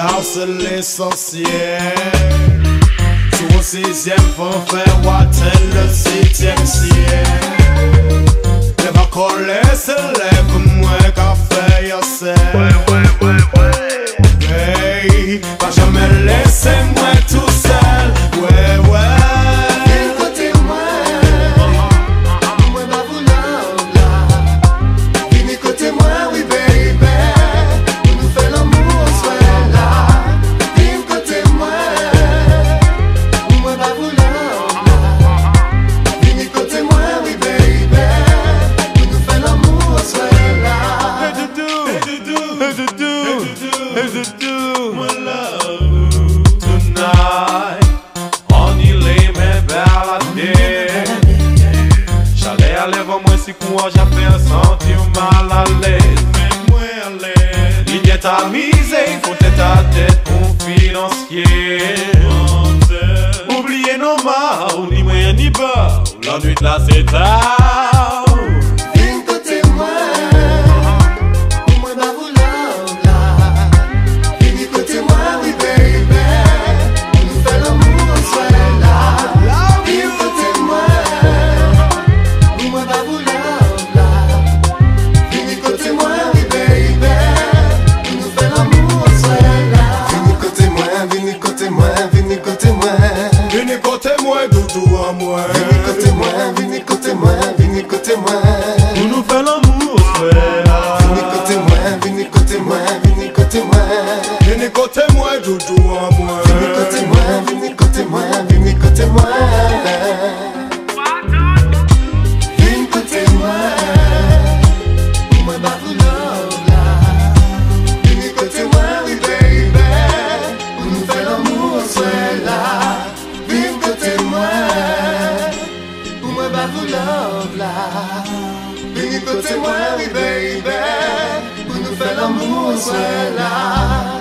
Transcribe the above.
là c'est l'essentiel. Sur le 6e, faut faire water le 7e ciel. Les va coller, se lève, moi qu'à faire yourself. Hey, pas jamais laisser moi tout seul. Ouais, ouais. Lève-moi si quoi j'ai fait sentir mal à l'aise. Mets-moi à l'aise. Il est amusé, faut être ta tête confidentielle. Oubliez nos mal, ni moyen ni bas. La nuit là c'est tard. Viens côté moi, moi bah vous love là. Viens côté moi, oui baby. Nous fait l'amour en soi là. Viens côté moi, moi bah vous love là. Viens côté moi, oui baby. Nous fait l'amour en soi là. Viens côté moi, viens côté moi, viens côté moi. Venez côté moi, doudou à moi. Viens côté moi, viens côté moi, viens côté moi. Nous nous fait l'amour, frère. Viens côté moi, viens côté moi, viens côté moi. Venez côté moi, doudou à moi. Viens côté moi, viens côté moi, viens côté moi. Viens côté moi, moi bah vous love là. Viens côté moi, oui baby. Nous fait l'amour, c'est là. Viens côté moi, moi bah vous love là. Viens côté moi, oui baby. Nous fait l'amour, c'est là.